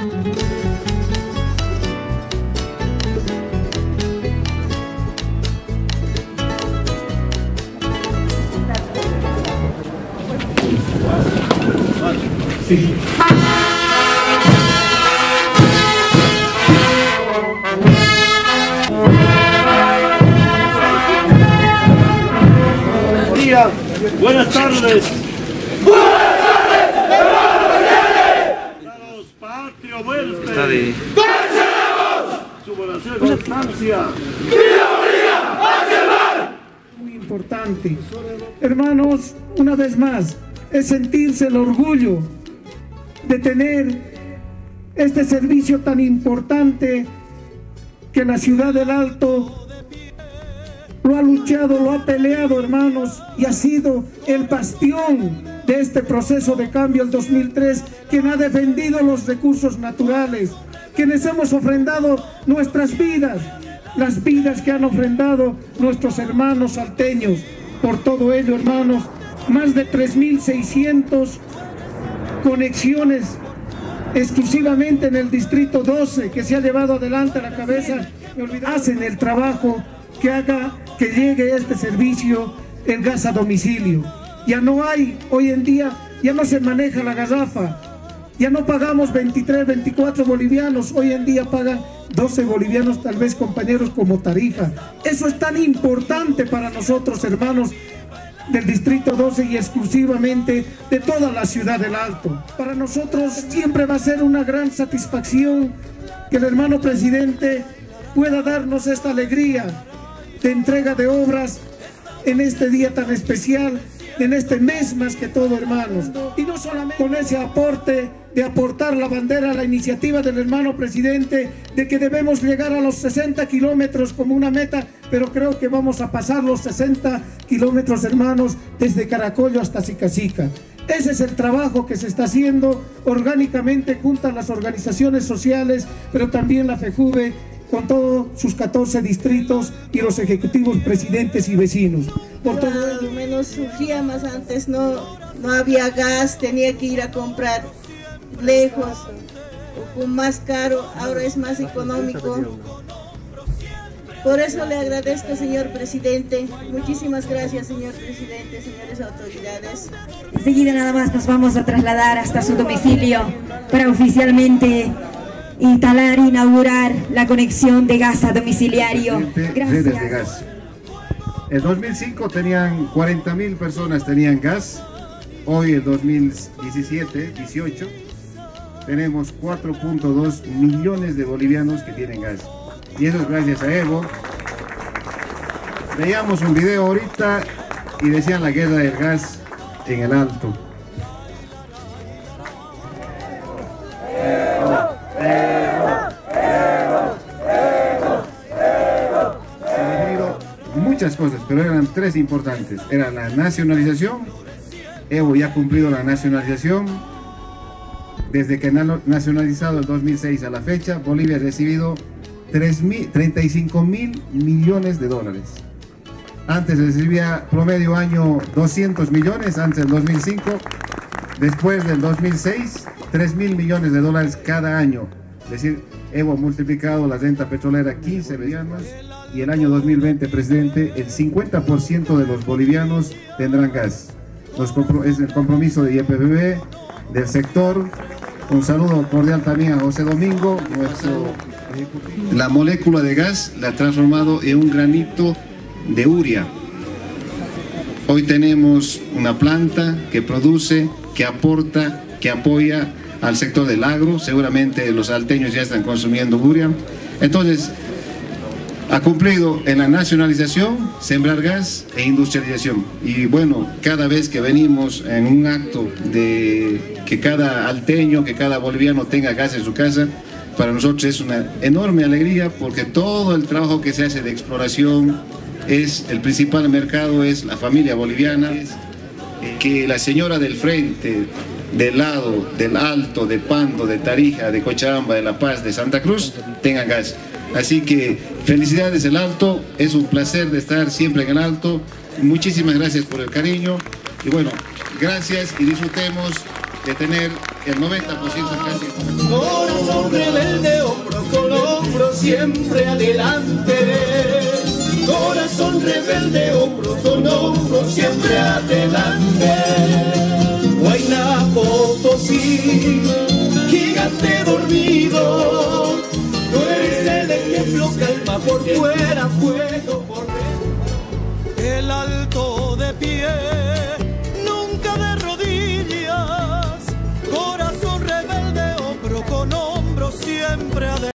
Sí. Buenas tardes. Buenas tardes, hermanos patrio, buenos ¡venceremos! Su buena estancia. ¡Vida Bolivia hacia el mar! Muy importante, hermanos, una vez más, es sentirse el orgullo de tener este servicio tan importante que la ciudad del Alto lo ha luchado, lo ha peleado, hermanos, y ha sido el bastión de este proceso de cambio el 2003, quien ha defendido los recursos naturales, quienes hemos ofrendado nuestras vidas, las vidas que han ofrendado nuestros hermanos salteños. Por todo ello, hermanos, más de 3.600 conexiones exclusivamente en el distrito 12 que se ha llevado adelante a la cabeza, hacen el trabajo que haga que llegue este servicio, el gas a domicilio. Ya no hay, hoy en día, ya no se maneja la garrafa, ya no pagamos 23, 24 bolivianos, hoy en día pagan 12 bolivianos, tal vez, compañeros, como tarifa. Eso es tan importante para nosotros, hermanos del distrito 12 y exclusivamente de toda la ciudad del Alto. Para nosotros siempre va a ser una gran satisfacción que el hermano presidente pueda darnos esta alegría de entrega de obras en este día tan especial, en este mes más que todo, hermanos. Y no solamente con ese aporte de aportar la bandera a la iniciativa del hermano presidente de que debemos llegar a los 60 kilómetros como una meta, pero creo que vamos a pasar los 60 kilómetros, hermanos, desde Caracollo hasta Sicacica. Ese es el trabajo que se está haciendo orgánicamente junto a las organizaciones sociales, pero también la FEJUVE, con todos sus 14 distritos y los ejecutivos, presidentes y vecinos. Por todo ello, menos sufría más antes, no había gas, tenía que ir a comprar lejos, o más caro, ahora es más económico. Por eso le agradezco, señor presidente. Muchísimas gracias, señor presidente, señores autoridades. Enseguida nada más nos vamos a trasladar hasta su domicilio para oficialmente inaugurar la conexión de gas a domiciliario. Redes de gas. En 2005 tenían 40.000 personas tenían gas. Hoy, en 2017-18, tenemos 4.2 millones de bolivianos que tienen gas. Y eso es gracias a Evo. Veíamos un video ahorita y decían la guerra del gas en el Alto. Muchas cosas, pero eran tres importantes. Era la nacionalización. Evo ya ha cumplido la nacionalización. Desde que nacionalizado el 2006 a la fecha, Bolivia ha recibido 35.000 millones de dólares. Antes recibía promedio año 200 millones, antes del 2005. Después del 2006, 3.000 millones de dólares cada año. Es decir, Evo ha multiplicado la renta petrolera 15 bolivianos. Y el año 2020, presidente, el 50% de los bolivianos tendrán gas. Es el compromiso de YPBB, del sector. Un saludo cordial también a José Domingo, nuestro ejecutivo. La molécula de gas la ha transformado en un granito de urea. Hoy tenemos una planta que produce, que aporta, que apoya al sector del agro. Seguramente los salteños ya están consumiendo urea. Entonces, ha cumplido en la nacionalización, sembrar gas e industrialización. Y bueno, cada vez que venimos en un acto de que cada alteño, que cada boliviano tenga gas en su casa, para nosotros es una enorme alegría, porque todo el trabajo que se hace de exploración, el principal mercado es la familia boliviana. Que la señora del frente, del lado, del Alto, de Pando, de Tarija, de Cochabamba, de La Paz, de Santa Cruz, tengan gas. Así que felicidades el Alto, es un placer de estar siempre en el Alto. Muchísimas gracias por el cariño y bueno, gracias y disfrutemos de tener el 90% casi. Corazón rebelde, hombro con hombro, siempre adelante. Corazón rebelde, hombro con hombro, siempre adelante. Huayna Potosí, gigante dormido, tú eres el ejemplo, calma por fuera, fuego por dentro. El Alto de Pie.